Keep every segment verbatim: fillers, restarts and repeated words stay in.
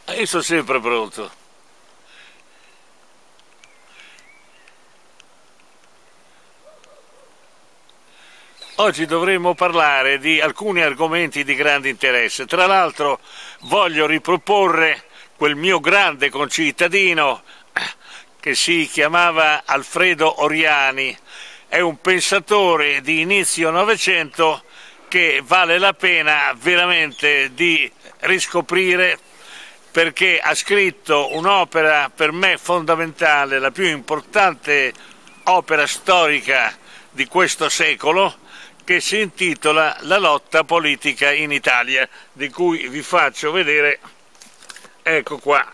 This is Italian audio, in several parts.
Io sono sempre pronto. Oggi dovremmo parlare di alcuni argomenti di grande interesse. Tra l'altro voglio riproporre quel mio grande concittadino che si chiamava Alfredo Oriani. È un pensatore di inizio Novecento che vale la pena veramente di riscoprire, perché ha scritto un'opera per me fondamentale, la più importante opera storica di questo secolo, che si intitola La lotta politica in Italia, di cui vi faccio vedere, ecco qua.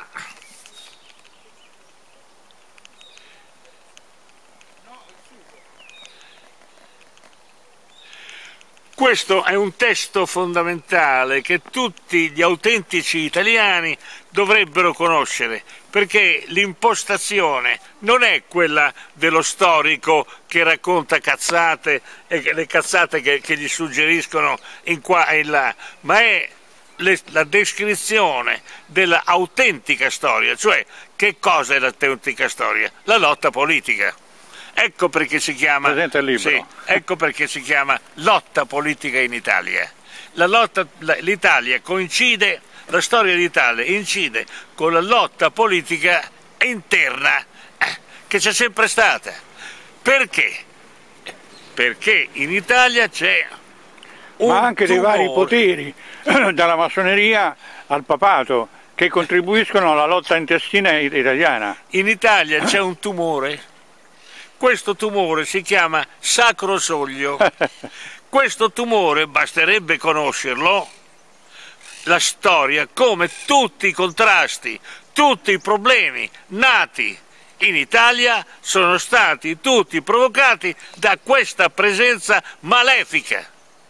Questo è un testo fondamentale che tutti gli autentici italiani dovrebbero conoscere, perché l'impostazione non è quella dello storico che racconta cazzate e le cazzate che, che gli suggeriscono in qua e in là, ma è le, la descrizione dell'autentica storia, cioè che cosa è l'autentica storia? La lotta politica. Ecco perché si chiama, presente il libro. Sì, ecco perché si chiama lotta politica in Italia. La lotta, l'Italia coincide, la storia d'Italia incide con la lotta politica interna eh, che c'è sempre stata. Perché? Perché in Italia c'è un Ma anche tumore. dei vari poteri, dalla massoneria al papato, che contribuiscono alla lotta intestina italiana. In Italia c'è un tumore. Questo tumore si chiama Sacro Soglio. Questo tumore, basterebbe conoscerlo, la storia, come tutti i contrasti, tutti i problemi nati in Italia sono stati tutti provocati da questa presenza malefica.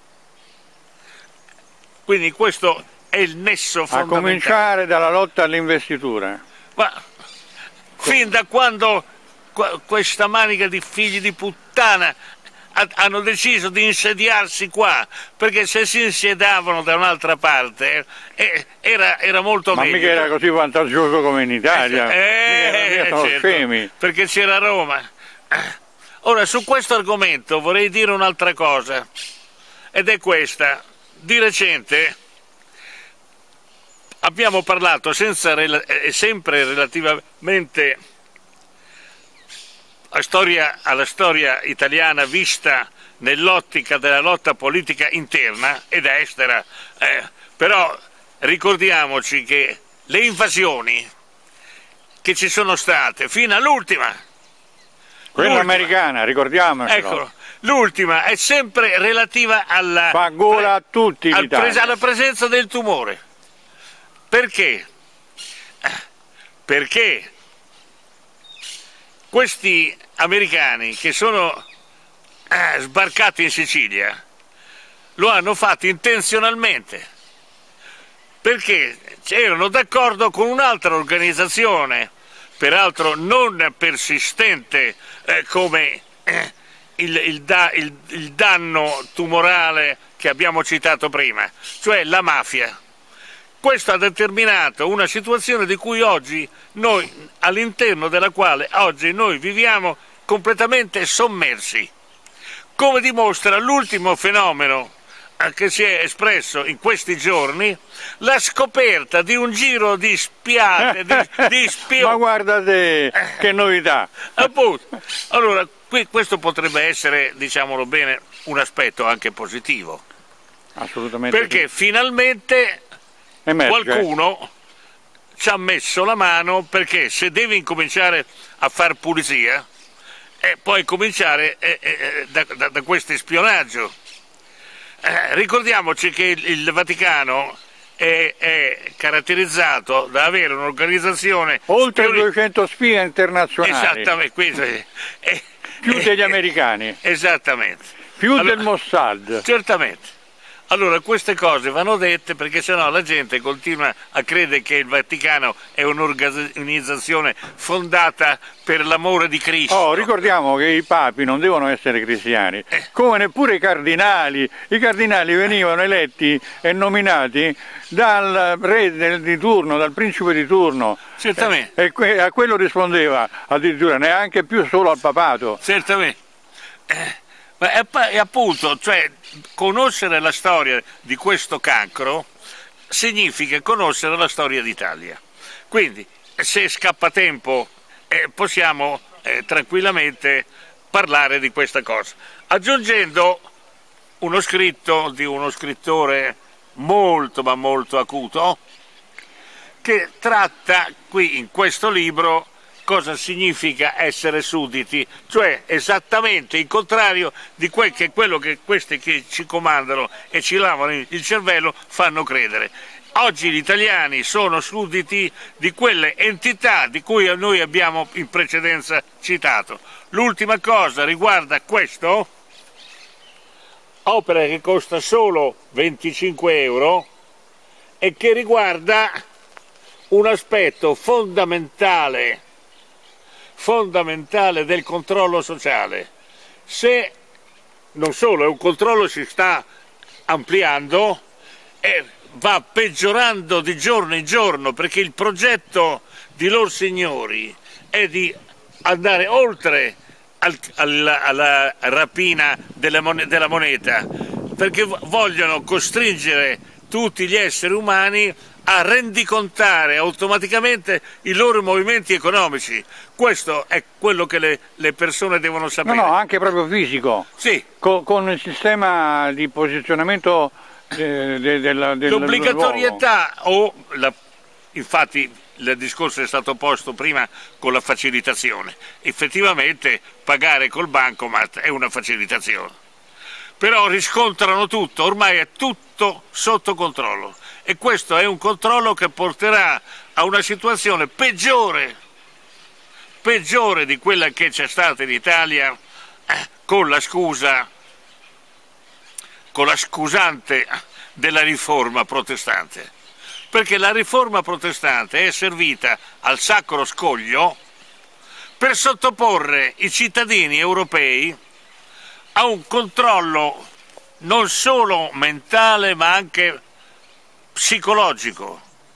Quindi questo è il nesso fondamentale. A cominciare dalla lotta all'investitura. Ma fin da quando questa manica di figli di puttana hanno deciso di insediarsi qua, perché se si insediavano da un'altra parte eh, era, era molto Ma meglio. mica era così vantaggioso come in Italia, eh, mica, sono certo, scemi. Perché c'era Roma. Ora, su questo argomento vorrei dire un'altra cosa, ed è questa. Di recente abbiamo parlato senza, sempre relativamente alla storia, alla storia italiana vista nell'ottica della lotta politica interna ed estera, eh, però ricordiamoci che le invasioni che ci sono state fino all'ultima, quella americana, ricordiamocelo, ecco, l'ultima è sempre relativa alla, fa gola a tutti al pres alla presenza del tumore. Perché? Perché questi americani che sono eh, sbarcati in Sicilia lo hanno fatto intenzionalmente, perché erano d'accordo con un'altra organizzazione, peraltro non persistente eh, come eh, il, il, da, il, il danno tumorale che abbiamo citato prima, cioè la mafia. Questo ha determinato una situazione di cui oggi noi, all'interno della quale oggi noi viviamo completamente sommersi, come dimostra l'ultimo fenomeno che si è espresso in questi giorni, la scoperta di un giro di spiate, di, di spioni. Ma guarda te, che novità! Appunto. Allora, qui, questo potrebbe essere, diciamolo bene, un aspetto anche positivo. Assolutamente. Perché sì. Finalmente Emerge. Qualcuno ci ha messo la mano, perché se devi incominciare a far pulizia, eh, puoi cominciare eh, eh, da, da, da questo spionaggio. Eh, ricordiamoci che il, il Vaticano è, è caratterizzato da avere un'organizzazione oltre spioni... duecento spie internazionali. Esattamente, quindi, eh, più eh, degli eh, americani. Esattamente. Più allora, del Mossad. Certamente. Allora, queste cose vanno dette perché sennò la gente continua a credere che il Vaticano è un'organizzazione fondata per l'amore di Cristo. Oh, ricordiamo che i papi non devono essere cristiani, Eh. come neppure i cardinali. I cardinali venivano eletti e nominati dal re del, di turno, dal principe di turno. Certamente. E, e que, a quello rispondeva addirittura, neanche più solo al papato. Certamente. Eh, ma è, è appunto, cioè, conoscere la storia di questo cancro significa conoscere la storia d'Italia. Quindi, se scappa tempo, eh, possiamo eh, tranquillamente parlare di questa cosa. Aggiungendo uno scritto di uno scrittore molto ma molto acuto, che tratta qui in questo libro cosa significa essere sudditi, cioè esattamente il contrario di quel che quello che questi che ci comandano e ci lavano il cervello fanno credere. Oggi gli italiani sono sudditi di quelle entità di cui noi abbiamo in precedenza citato. L'ultima cosa riguarda questo, opera che costa solo venticinque euro e che riguarda un aspetto fondamentale fondamentale del controllo sociale. Se non solo è un controllo si sta ampliando e va peggiorando di giorno in giorno, perché il progetto di lor signori è di andare oltre al, alla, alla rapina della moneta, della moneta, perché vogliono costringere tutti gli esseri umani a rendicontare automaticamente i loro movimenti economici. Questo è quello che le, le persone devono sapere. No, no, anche proprio fisico. Sì. Con, con il sistema di posizionamento de, de, del, del l'obbligatorietà o la, infatti il discorso è stato posto prima con la facilitazione. Effettivamente pagare col bancomat è una facilitazione. Però riscontrano tutto, ormai è tutto sotto controllo. E questo è un controllo che porterà a una situazione peggiore, peggiore di quella che c'è stata in Italia eh, con la scusa, con la scusante della riforma protestante. Perché la riforma protestante è servita al sacro scoglio per sottoporre i cittadini europei a un controllo non solo mentale ma anche psicologico.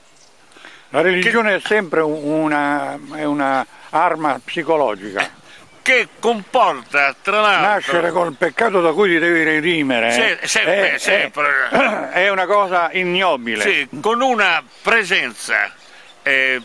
La religione che, è sempre una, è una arma psicologica. Che comporta, tra l'altro... Nascere col peccato da cui ti devi redimere. Se, sempre, è, sempre. È, è una cosa ignobile. Sì, con una presenza eh,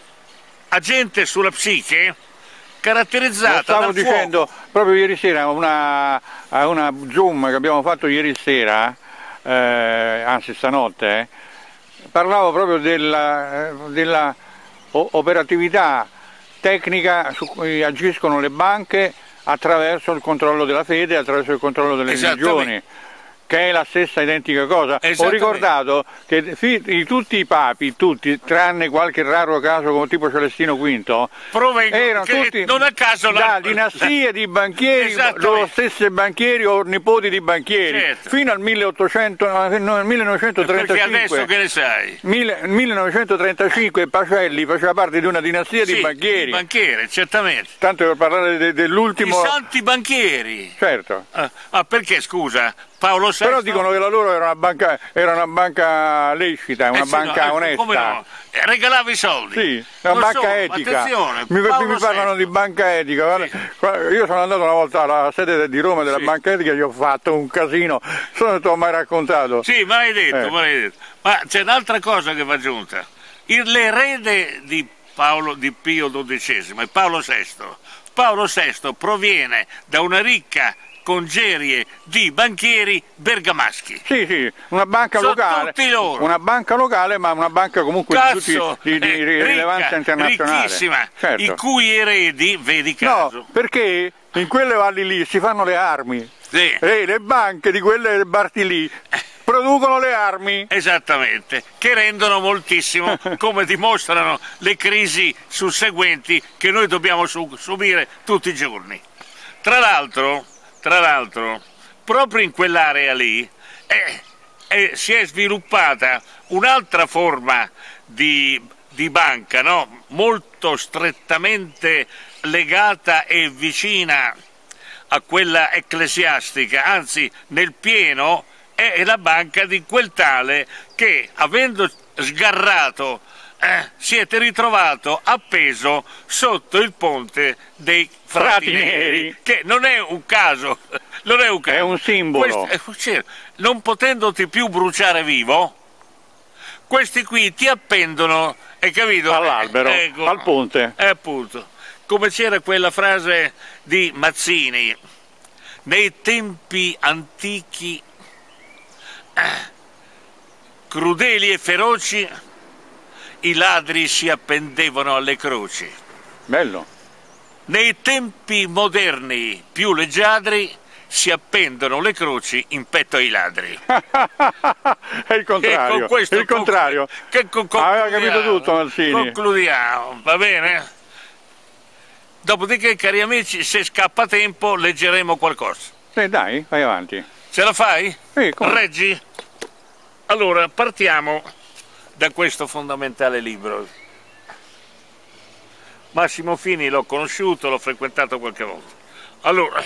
agente sulla psiche caratterizzata. Lo stavo dal dicendo fuoco. Proprio ieri sera, una, a una Zoom che abbiamo fatto ieri sera, eh, anzi stanotte, eh, parlavo proprio della, della operatività tecnica su cui agiscono le banche attraverso il controllo della fede, attraverso il controllo delle religioni, che è la stessa identica cosa. Ho ricordato che di tutti i papi, tutti, tranne qualche raro caso come tipo Celestino quinto, Provengo, erano tutti non a caso da la... dinastie di banchieri, loro stessi banchieri o nipoti di banchieri, certo. Fino al milleottocento, no, millenovecentotrentacinque. Perché adesso che ne sai? millenovecentotrentacinque Pacelli faceva parte di una dinastia sì, di banchieri. Di banchieri, certamente. Tanto per parlare de, dell'ultimo... I santi banchieri. Certo. Ah, ah, perché scusa? Paolo sesto... Però dicono che la loro era una banca, era una banca lecita, una eh sì, banca no, onesta. Come no? Regalava i soldi. Sì, una non banca so, etica. Mi, mi parlano sesto. di banca etica. Sì. Io sono andato una volta alla sede di Roma della sì. banca etica e gli ho fatto un casino. Sono non ti ho mai raccontato. Sì, me l'hai detto, eh. me l'hai detto. Ma c'è un'altra cosa che va aggiunta. L'erede di Paolo di Pio dodicesimo è Paolo sesto. Paolo sesto proviene da una ricca congerie di banchieri bergamaschi. Sì, sì, una banca Sono locale. Tutti loro. Una banca locale, ma una banca comunque Cazzo, di, tutti, di, di ricca, rilevanza internazionale. Ricchissima, certo. I cui eredi, vedi caso. No, perché in quelle valli lì si fanno le armi. Sì. E le banche di quelle parti lì producono le armi. Esattamente, che rendono moltissimo, come dimostrano le crisi susseguenti che noi dobbiamo su subire tutti i giorni. Tra l'altro, tra l'altro, proprio in quell'area lì, eh, e si è sviluppata un'altra forma di, di banca, no? Molto strettamente legata e vicina a quella ecclesiastica, anzi nel pieno è la banca di quel tale che, avendo sgarrato, eh, siete ritrovato appeso sotto il ponte dei frati, frati neri, neri, che non è un caso, non è un caso. È un simbolo. Questo, non potendoti più bruciare vivo, questi qui ti appendono, hai capito? All'albero, eh, ecco, al ponte. Eh, appunto. Come c'era quella frase di Mazzini, nei tempi antichi, eh, crudeli e feroci, i ladri si appendevano alle croci. Bello. Nei tempi moderni più leggiadri si appendono le croci in petto ai ladri. È il contrario. Con questo il contrario. Che con, aveva capito tutto Mazzini. Concludiamo, va bene? Dopodiché, cari amici, se scappa tempo leggeremo qualcosa. Sì, dai, vai avanti. Ce la fai? Sì, come? Reggi? Allora, partiamo da questo fondamentale libro. Massimo Fini l'ho conosciuto, l'ho frequentato qualche volta. Allora...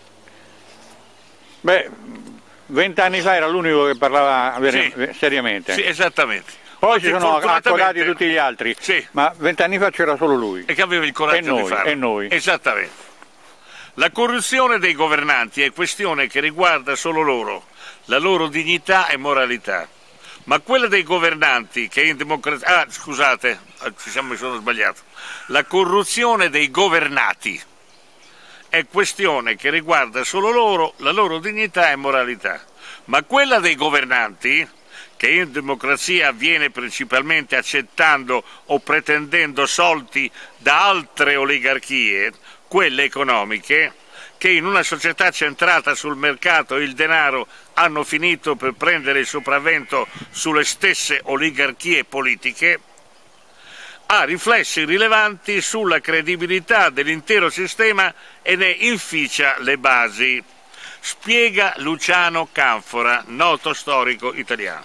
Beh, vent'anni fa era l'unico che parlava sì, seriamente. Sì, esattamente. Poi ci sono accodati tutti gli altri, sì, ma vent'anni fa c'era solo lui. E che aveva il coraggio e noi, di farlo. E noi. Esattamente. La corruzione dei governanti è questione che riguarda solo loro, la loro dignità e moralità. Ma quella dei governanti che in democrazia... Ah, scusate, ci siamo, mi sono sbagliato. La corruzione dei governati è questione che riguarda solo loro, la loro dignità e moralità. Ma quella dei governanti, che in democrazia avviene principalmente accettando o pretendendo soldi da altre oligarchie, quelle economiche, che in una società centrata sul mercato e il denaro hanno finito per prendere il sopravvento sulle stesse oligarchie politiche, ha riflessi rilevanti sulla credibilità dell'intero sistema e ne inficia le basi, spiega Luciano Canfora, noto storico italiano.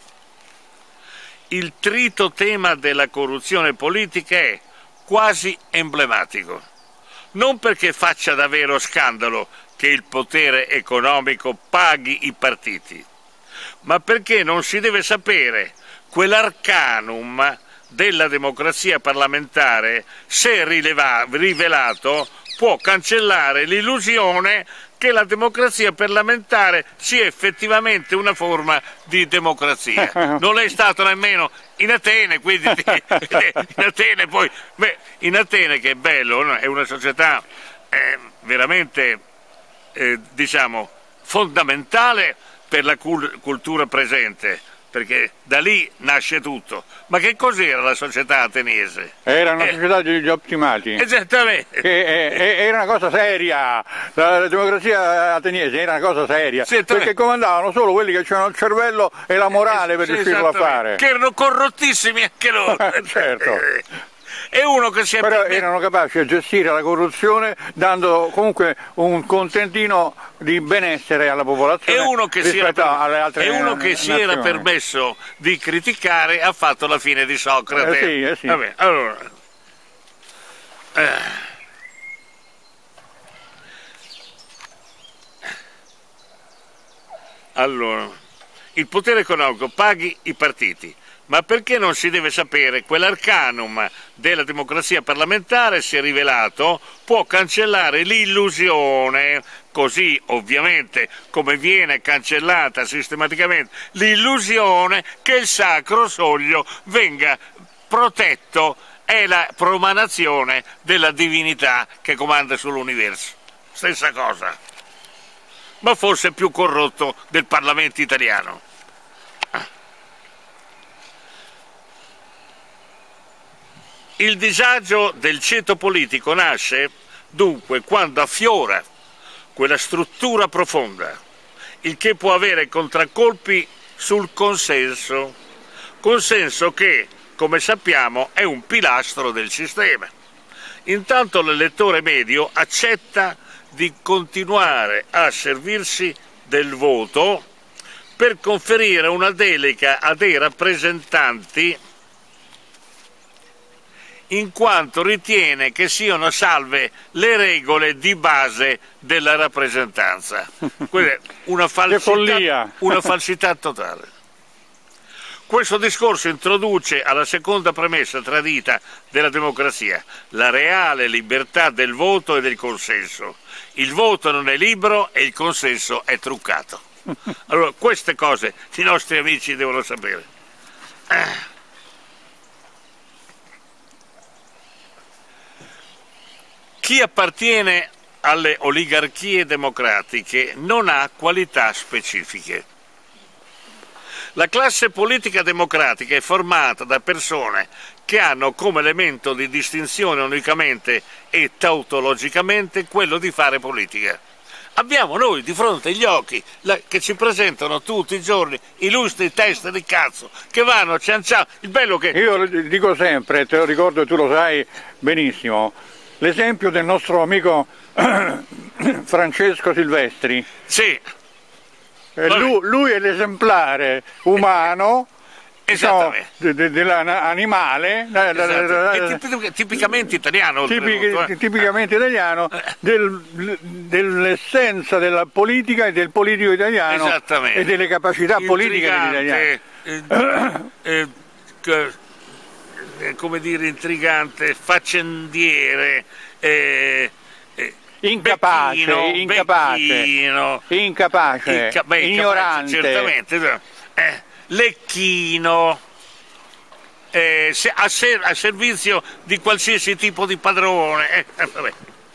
Il trito tema della corruzione politica è quasi emblematico, non perché faccia davvero scandalo che il potere economico paghi i partiti, ma perché non si deve sapere quell'arcanum della democrazia parlamentare, se rileva, rivelato, può cancellare l'illusione che la democrazia parlamentare sia effettivamente una forma di democrazia. Non è stato nemmeno in Atene, quindi in Atene poi, beh, in Atene, che è bello, no? È una società eh, veramente eh, diciamo fondamentale per la cul cultura presente, perché da lì nasce tutto. Ma che cos'era la società ateniese? Era una eh, società degli ottimati. Esattamente. Che, eh, era una cosa seria, la democrazia ateniese era una cosa seria, perché comandavano solo quelli che avevano il cervello e la morale per sì, riuscirlo a fare. Che erano corrottissimi anche loro. Certo. E uno che si è Però erano capaci a gestire la corruzione dando comunque un contentino di benessere alla popolazione. E uno che, si era, per... alle altre e uno che si era permesso di criticare ha fatto la fine di Socrate. Eh sì, eh sì. Vabbè, allora... Eh. Allora, il potere economico paghi i partiti. Ma perché non si deve sapere quell'arcanum della democrazia parlamentare, si è rivelato, può cancellare l'illusione, così ovviamente come viene cancellata sistematicamente l'illusione che il sacro soglio venga protetto, è la promanazione della divinità che comanda sull'universo. Stessa cosa, ma forse più corrotto del Parlamento italiano. Il disagio del ceto politico nasce dunque quando affiora quella struttura profonda, il che può avere contraccolpi sul consenso, consenso che, come sappiamo, è un pilastro del sistema. Intanto l'elettore medio accetta di continuare a servirsi del voto per conferire una delega a dei rappresentanti in quanto ritiene che siano salve le regole di base della rappresentanza. Quella è una falsità, una falsità totale. Questo discorso introduce alla seconda premessa tradita della democrazia, la reale libertà del voto e del consenso. Il voto non è libero e il consenso è truccato. Allora, queste cose i nostri amici devono sapere. Eh. Chi appartiene alle oligarchie democratiche non ha qualità specifiche. La classe politica democratica è formata da persone che hanno come elemento di distinzione unicamente e tautologicamente quello di fare politica. Abbiamo noi di fronte agli occhi la, che ci presentano tutti i giorni illustri teste di cazzo che vanno cian cian. Il bello che... Io dico sempre, te lo ricordo e tu lo sai benissimo, l'esempio del nostro amico Francesco Silvestri. Sì. Lui, lui è l'esemplare umano, esattamente, no, de, de, dell'animale, esatto. tipicamente italiano, tipic, eh. tipicamente italiano, del, dell'essenza della politica e del politico italiano e delle capacità politiche degli italiani. Eh, eh, come dire, intrigante, faccendiere, eh, incapace, becchino, incapace, becchino, incapace, inca beh, ignorante, certamente, eh, lecchino, eh, se, a, ser a servizio di qualsiasi tipo di padrone. Eh, eh, vabbè.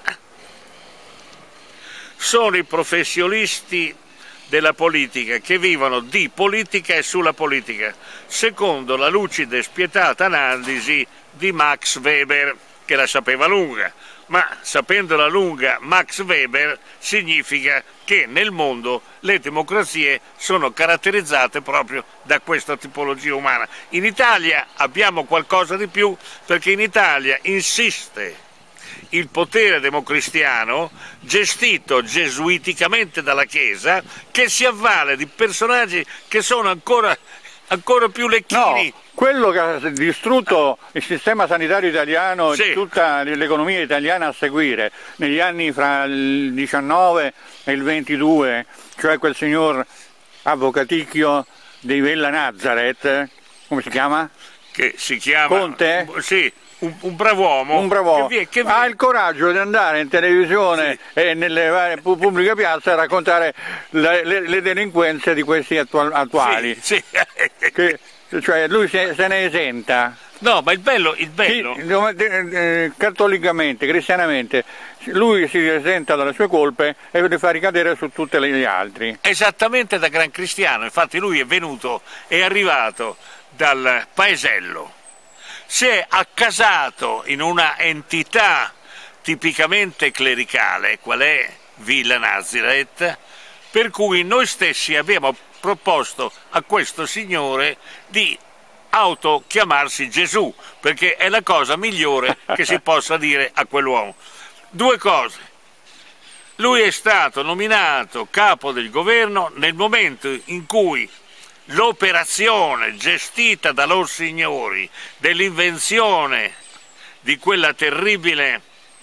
Sono i professionisti della politica che vivono di politica e sulla politica, secondo la lucida e spietata analisi di Max Weber, che la sapeva lunga. Ma sapendola lunga Max Weber significa che nel mondo le democrazie sono caratterizzate proprio da questa tipologia umana. In Italia abbiamo qualcosa di più, perché in Italia insiste il potere democristiano gestito gesuiticamente dalla Chiesa, che si avvale di personaggi che sono ancora, ancora più lecchini. No. Quello che ha distrutto il sistema sanitario italiano sì. e tutta l'economia italiana a seguire negli anni fra il diciannove e il ventidue, cioè quel signor Avvocaticchio di Villa Nazareth, come si chiama? Che si chiama? Conte? Sì, un, un brav'uomo. Un brav'uomo. Che, che ha il coraggio di andare in televisione sì. e nelle varie pubbliche piazze a raccontare le, le, le delinquenze di questi attual, attuali. Sì, sì. Che, cioè lui se, se ne esenta. No, ma il bello, il bello... Sì, eh, cattolicamente, cristianamente, lui si esenta dalle sue colpe e le fa ricadere su tutti gli altri. Esattamente, da gran cristiano, infatti lui è venuto, è arrivato dal paesello, si è accasato in una entità tipicamente clericale, qual è Villa Nazareth, per cui noi stessi abbiamo proposto a questo signore di autochiamarsi Gesù, perché è la cosa migliore che si possa dire a quell'uomo. Due cose: lui è stato nominato capo del governo nel momento in cui l'operazione gestita da loro signori dell'invenzione di quella terribile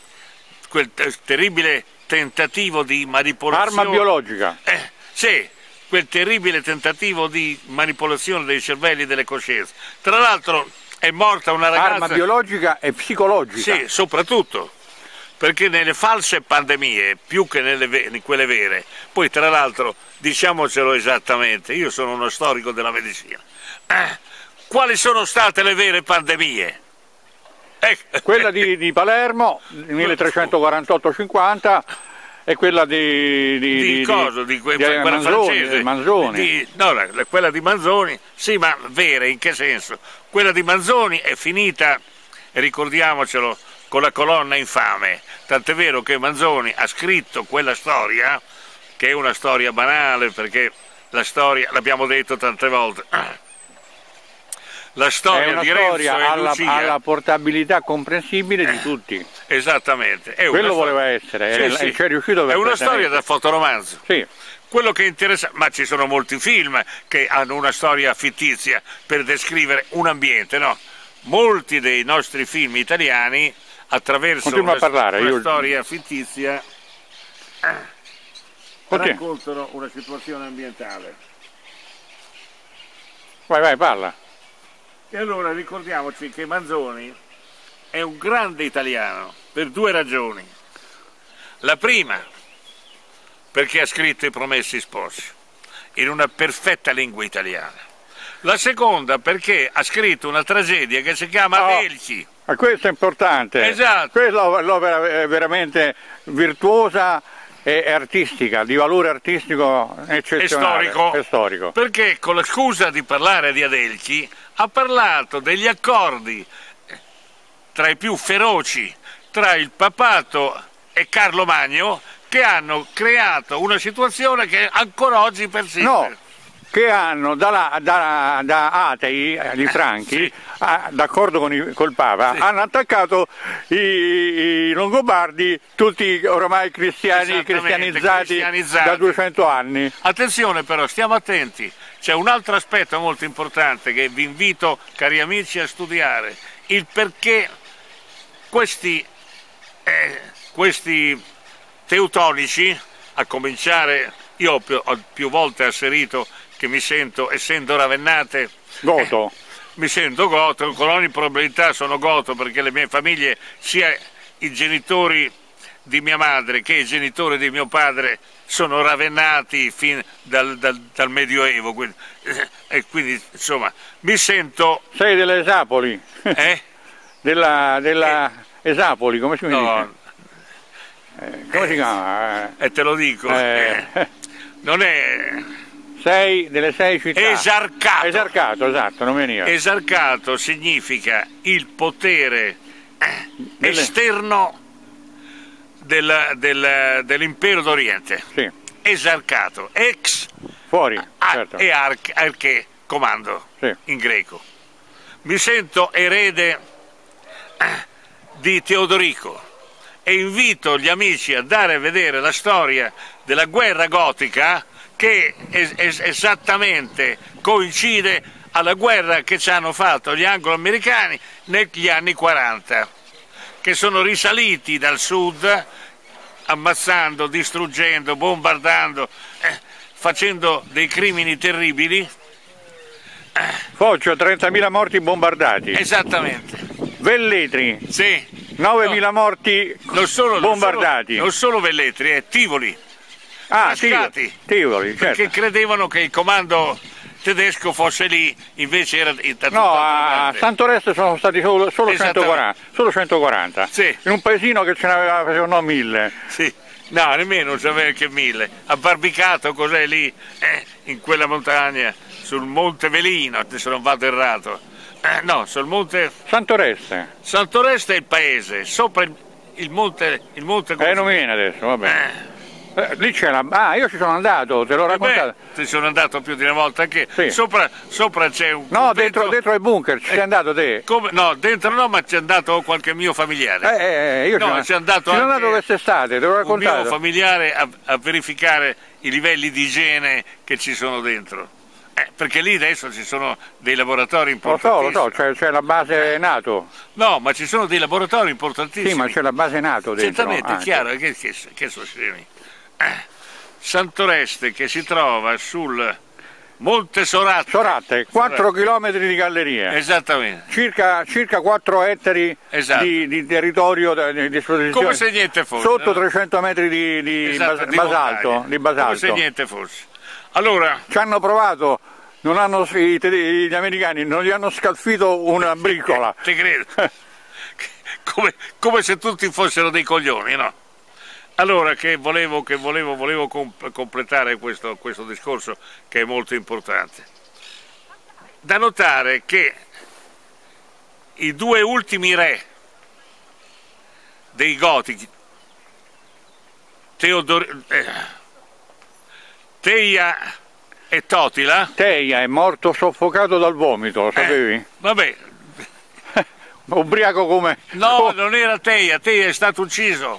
quel terribile tentativo di manipolazione, arma biologica, eh, sì, quel terribile tentativo di manipolazione dei cervelli e delle coscienze. Tra l'altro è morta una ragazza... Arma biologica e psicologica. Sì, soprattutto, perché nelle false pandemie, più che nelle in quelle vere, poi tra l'altro, diciamocelo esattamente, io sono uno storico della medicina, eh, quali sono state le vere pandemie? Eh, quella di, di Palermo, milletrecentoquarantotto cinquanta, e quella di, di, di, di, cosa? Di, que, di quella Manzoni, francese, Manzoni. Di, no, quella di Manzoni, sì, ma vera, in che senso? Quella di Manzoni è finita, ricordiamocelo, con la colonna infame, tant'è vero che Manzoni ha scritto quella storia, che è una storia banale, perché la storia, l'abbiamo detto tante volte, la storia è una di storia Renzo alla, e Lucia, alla portabilità comprensibile eh, di tutti. Esattamente. È quello voleva essere, sì, e sì. c'è riuscito. È una storia da fotoromanzo. Sì. quello che interessa, ma ci sono molti film che hanno una storia fittizia per descrivere un ambiente, no? Molti dei nostri film italiani attraverso una, parlare, una io... storia fittizia eh, Continua. raccontano una situazione ambientale. Vai, vai, parla. E allora ricordiamoci che Manzoni è un grande italiano per due ragioni. La prima, perché ha scritto I Promessi Sposi in una perfetta lingua italiana. La seconda, perché ha scritto una tragedia che si chiama Oh. Adelchi. Ma questo è importante. Esatto. Questa è l'opera veramente virtuosa e artistica, di valore artistico eccezionale. E storico. E storico. Perché con la scusa di parlare di Adelchi ha parlato degli accordi tra i più feroci tra il papato e Carlo Magno, che hanno creato una situazione che ancora oggi persiste. No, che hanno da, da, da atei, eh, di Franchi, sì. d'accordo con il col Papa, sì. hanno attaccato i, i Longobardi, tutti oramai cristiani, cristianizzati, cristianizzati da duecento anni. Attenzione però, stiamo attenti, c'è un altro aspetto molto importante che vi invito, cari amici, a studiare, il perché questi, eh, questi teutonici, a cominciare, io ho più, ho più volte asserito che mi sento, essendo ravennate, goto. Eh, mi sento goto, con ogni probabilità sono goto, perché le mie famiglie, sia i genitori di mia madre che i genitori di mio padre, sono ravennati fin dal, dal, dal Medioevo, quindi, eh, e quindi insomma mi sento... Sei delle Esapoli? Eh? della della eh, Esapoli, come si no, dice? Eh, come si chiama? E eh, te lo dico, eh. Eh, non è... Sei delle sei città. Esarcato. Esarcato, esatto, non veniva. Esarcato significa il potere eh, delle... esterno del, del, dell'impero d'Oriente. Sì. Esarcato, ex fuori, a, certo. e arche, arche, comando, sì. in greco. Mi sento erede eh, di Teodorico e invito gli amici a andare a vedere la storia della guerra gotica, che es es esattamente coincide alla guerra che ci hanno fatto gli anglo-americani negli anni quaranta, che sono risaliti dal sud ammazzando, distruggendo, bombardando, eh, facendo dei crimini terribili. Eh. Foggio, trentamila morti bombardati. Esattamente. Velletri. Sì. novemila no. morti non solo, bombardati. Non solo, non solo Velletri, è Tivoli. Ah, Tivoli, Tivoli, certo. Perché credevano che il comando tedesco fosse lì, invece era... No, a Santoreste sono stati solo, solo, centoquaranta, solo centoquaranta, sì. In un paesino che ce n'aveva, facevano mille. Sì, no, nemmeno ce n'aveva che mille. A Barbicato, cos'è lì, eh, in quella montagna, sul Monte Velino, se non vado errato. Eh, no, sul Monte... Santoreste. Santoreste è il paese, sopra il, il monte... Il monte eh, non mi viene adesso, vabbè. Eh. Eh, lì c'è la... Ah, io ci sono andato, te l'ho raccontato. Ti sono andato più di una volta anche. Sì. Sopra, sopra c'è un... No, dentro, dentro il bunker, ci sei andato te? Come? No, dentro no, ma c'è andato qualche mio familiare. Eh, eh, io no, ci andato sono andato quest'estate, te l'ho raccontato. Un mio familiare a, a verificare i livelli di igiene che ci sono dentro. Eh, perché lì adesso ci sono dei laboratori importantissimi. Lo so, lo so, c'è la base NATO. No, ma ci sono dei laboratori importantissimi. Sì, ma c'è la base NATO dentro. Certamente, è chiaro, che, che, che sono scemi. Eh. Santoreste, che si trova sul Monte Soratte. Soratte, quattro chilometri di galleria. Esattamente. Circa, circa quattro ettari esatto. di, di territorio di esposizione. Come se niente fosse. Sotto no? trecento metri di, di, esatto, bas di basalto, di basalto. Come se niente fosse. Allora... Ci hanno provato, non hanno, i, gli americani non gli hanno scalfito una bricola. Ti credo. come, come se tutti fossero dei coglioni, no? Allora, che volevo, che volevo, volevo comp completare questo, questo discorso, che è molto importante. Da notare che i due ultimi re dei Goti, Teodor eh, Teia e Totila... Teia è morto soffocato dal vomito, lo sapevi? Eh, vabbè. Ubriaco come... No, non era Teia, Teia è stato ucciso.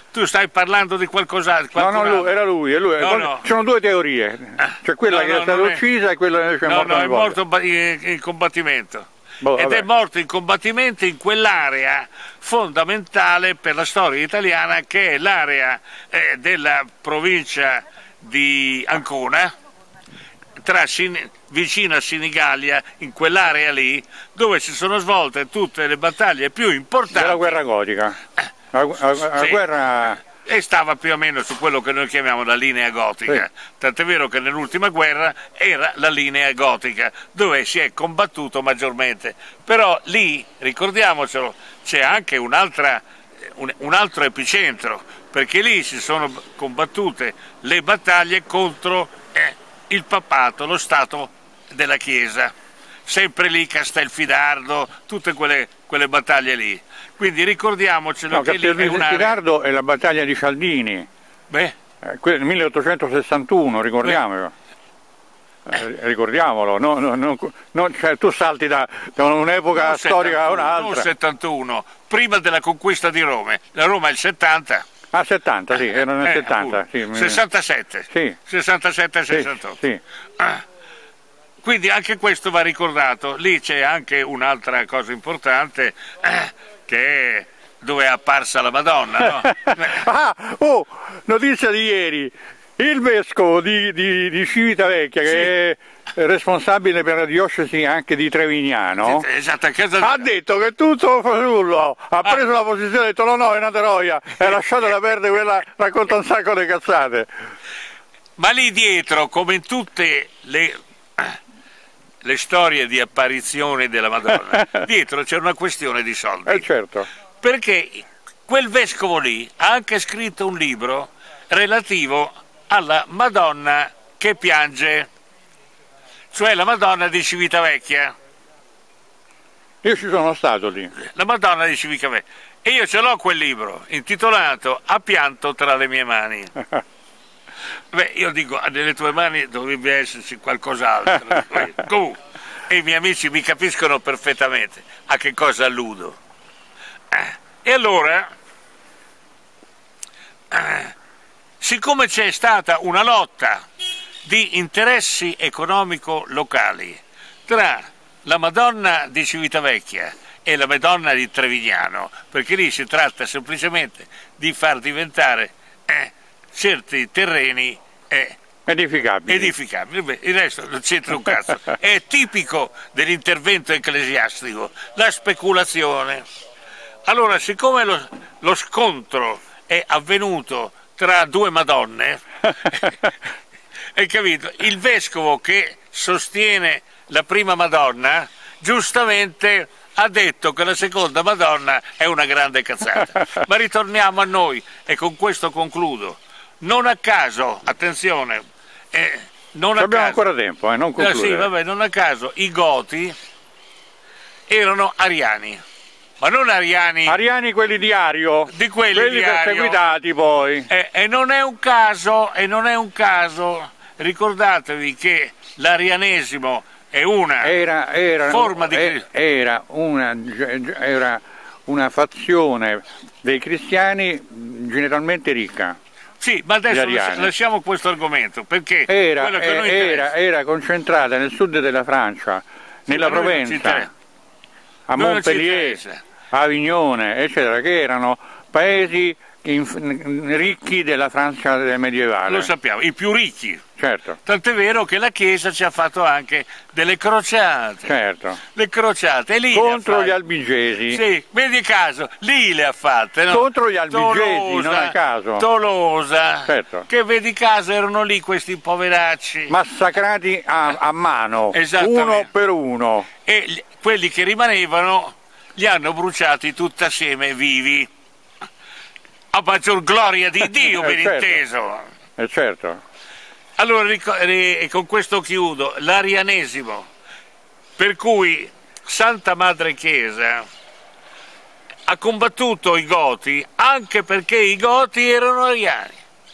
tu stai parlando di qualcos'altro. No, no, lui, era lui, è lui. No, no. Ci sono due teorie, c'è quella no, che no, è stata uccisa è... e quella invece è no, morta no, nel è volo. morto in, in combattimento. Boh, Ed vabbè. è morto in combattimento in quell'area fondamentale per la storia italiana, che è l'area eh, della provincia di Ancona, tra Sin vicino a Senigallia, in quell'area lì, dove si sono svolte tutte le battaglie più importanti. Della guerra gotica. La, la, la Sì. guerra... E stava più o meno su quello che noi chiamiamo la linea gotica, Sì. tant'è vero che nell'ultima guerra era la linea gotica, dove si è combattuto maggiormente. Però lì, ricordiamocelo, c'è anche un'altra, un, un altro epicentro, perché lì si sono combattute le battaglie contro eh, il papato, lo Stato della Chiesa. Sempre lì Castelfidardo, tutte quelle, quelle battaglie lì. Quindi ricordiamocelo No, che lì è un'area... Castelfidardo è la battaglia di Cialdini, Beh, eh, quel- milleottocentosessantuno, ricordiamolo. Eh, ricordiamolo, no, no, no, no, cioè, tu salti da, da un'epoca storica a Non un'altra. settantuno, prima della conquista di Roma. La Roma è il settanta. Ah, settanta, sì, era nel Eh, settanta. appunto. Sì, mi- sessantasette. Sì. sessantasette sì, sessantotto. sì. Ah. Quindi anche questo va ricordato. Lì c'è anche un'altra cosa importante, eh, che è dove è apparsa la Madonna, no? Ah, oh, notizia di ieri, il vescovo di, di, di Civitavecchia, Sì. che è responsabile per la diocesi anche di Trevignano, Esatto, a casa ha detto che tutto fasullo, ha Ah. preso la posizione, ha detto no no è una troia, e lasciatela perdere, quella racconta un sacco di cazzate. Ma lì dietro, come in tutte le, le storie di apparizione della Madonna, dietro c'è una questione di soldi. Eh certo. Perché quel vescovo lì ha anche scritto un libro relativo alla Madonna che piange, cioè la Madonna di Civitavecchia. Io ci sono stato lì. La Madonna di Civitavecchia. E io ce l'ho quel libro, intitolato A pianto tra le mie mani. Beh, io dico, nelle tue mani dovrebbe esserci qualcos'altro. Comunque, e i miei amici mi capiscono perfettamente a che cosa alludo. Eh, e allora, eh, siccome c'è stata una lotta di interessi economico locali tra la Madonna di Civitavecchia e la Madonna di Trevignano, perché lì si tratta semplicemente di far diventare eh, certi terreni eh, Edificabili. edificabili. Beh, il resto non c'entra un cazzo. È tipico dell'intervento ecclesiastico, la speculazione. Allora, siccome lo, lo scontro è avvenuto tra due Madonne, hai capito? Il vescovo che sostiene la prima Madonna, giustamente ha detto che la seconda Madonna è una grande cazzata. Ma ritorniamo a noi, e con questo concludo. Non a caso, attenzione, eh, non a Abbiamo caso, ancora tempo, eh, non eh, concludere. sì, vabbè, non a caso i Goti erano ariani, ma non ariani, Ariani quelli di Ario, Di quelli di Ario. perseguitati poi. eh, e non è un caso, e non è un caso, ricordatevi che l'arianesimo è una Era, era, forma di eh, era, una, era una fazione dei cristiani generalmente ricca. Sì, ma adesso Gli ariani. lasciamo questo argomento, perché Era, quello che a noi era, interessa- era concentrata nel sud della Francia, nella ma noi non ci Provenza, interessa. a Noi non ci Montpellier, interessa. a Avignone, eccetera, che erano paesi in- ricchi della Francia medievale. Lo sappiamo, i più ricchi. Certo, Tant'è vero che la Chiesa ci ha fatto anche delle crociate. certo. Le crociate, e lì le ha Contro fatte. gli albigesi. Sì, vedi caso, lì le ha fatte, no? Contro gli albigesi, non a caso. Tolosa, Certo. che vedi caso erano lì questi poveracci. Massacrati a, a mano, Esattamente. uno per uno. E gli- quelli che rimanevano li hanno bruciati tutti assieme vivi. A maggior gloria di Dio, Eh, ben certo. inteso. Eh, certo. Allora, ric- ri- e con questo chiudo, l'arianesimo, per cui Santa Madre Chiesa ha combattuto i Goti anche perché i Goti erano ariani.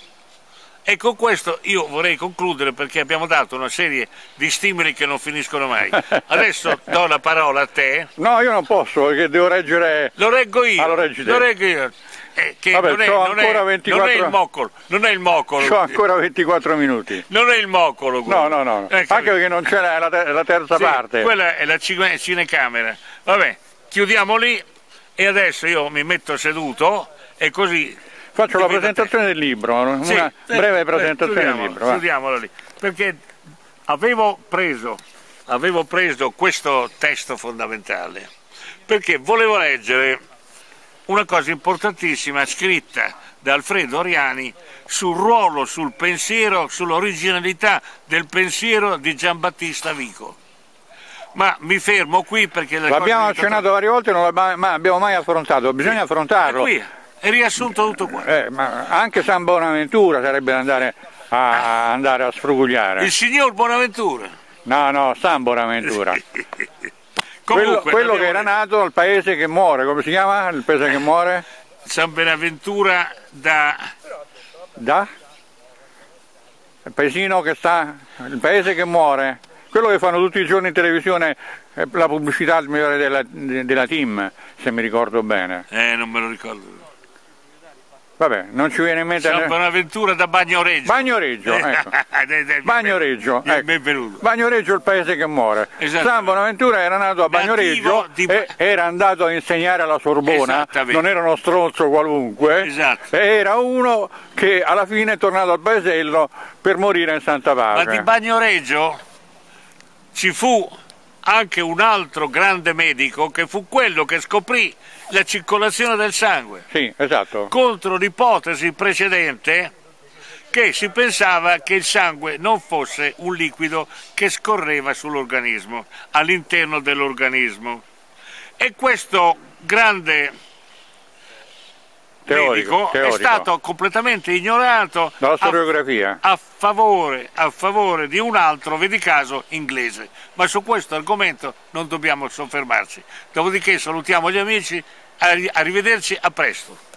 E con questo io vorrei concludere, perché abbiamo dato una serie di stimoli che non finiscono mai. Adesso do la parola a te. No, io non posso perché devo reggere. Lo reggo io. Ah, lo reggi te. lo reggo io. eh, che Vabbè, non, è, c'ho non, ancora è, ventiquattro... non è il moccolo, non è il moccolo. C'ho ancora ventiquattro minuti. Non è il moccolo. No, no, no, eh, anche perché non c'è la, la, la terza sì, parte. Quella è la cine, cinecamera. Vabbè, chiudiamo lì e adesso io mi metto seduto e così... Faccio la presentazione del libro, una sì, breve eh, presentazione chiudiamo, del libro. Chiudiamola lì, perché avevo preso, avevo preso questo testo fondamentale, perché volevo leggere una cosa importantissima scritta da Alfredo Oriani sul ruolo, sul pensiero, sull'originalità del pensiero di Giambattista Vico. Ma mi fermo qui perché... L'abbiamo accennato varie volte e non l'abbiamo mai affrontato, bisogna affrontarlo. È qui, è riassunto tutto qua. Eh, ma anche San Bonaventura sarebbe da andare a, andare a sfrugugliare. Il signor Bonaventura. No, no, San Bonaventura. Comunque, quello quello che era nato al paese che muore, come si chiama il paese che muore? San Bonaventura da... Da? Il paesino che sta... il paese che muore. Quello che fanno tutti i giorni in televisione, eh, la pubblicità della, della team, se mi ricordo bene. Eh, non me lo ricordo. Vabbè, non ci viene in mente... San Bonaventura da Bagnoregio. Bagnoregio, ecco. Bagnoregio, ecco. Benvenuto. Bagnoregio è il paese che muore. San Bonaventura era nato a Bagnoregio di... e era andato a insegnare alla Sorbona, non era uno stronzo qualunque, esatto. Era uno che alla fine è tornato al paesello per morire in Santa Pace. Ma di Bagnoregio ci fu anche un altro grande medico che fu quello che scoprì la circolazione del sangue. Sì, esatto. Contro l'ipotesi precedente che si pensava che il sangue non fosse un liquido che scorreva sull'organismo, all'interno dell'organismo. E questo grande teorico, medico teorico. è stato completamente ignorato dalla storiografia a, a, favore, a favore di un altro, vedi caso, inglese. Ma su questo argomento non dobbiamo soffermarci. Dopodiché salutiamo gli amici, arrivederci, a presto.